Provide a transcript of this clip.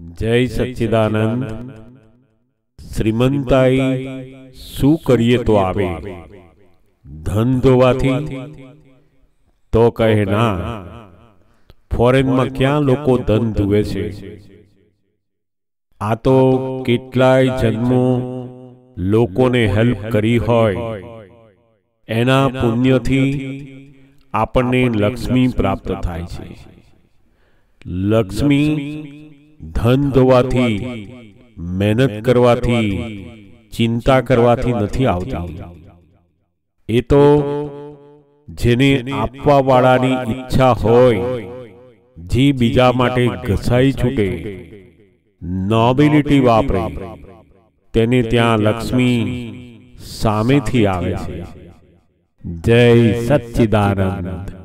જય સચ્ચિદાનંદ। શ્રીમંતાઈ શું કરીએ તો આવે, ધન ધોવાથી? તો કહે ના, ફોરેનમાં ક્યાં લોકો ધન ધુએ છે? આ તો કેટલાય જન્મો લોકોને હેલ્પ કરી હોય, એના પુણ્યથી આપણને લક્ષ્મી પ્રાપ્ત થાય છે। લક્ષ્મી ધન ધોવાથી, મહેનત કરવાથી, ચિંતા કરવાથી નથી આવતી। એ તો જેને આપવા વાળાની ઈચ્છા હોય, જે બીજા માટે ઘસાઈ છૂટે, નોબિલિટી વાપરે, તેને ત્યાં લક્ષ્મી સામેથી આવે છે। જય સચ્ચિદાનંદ।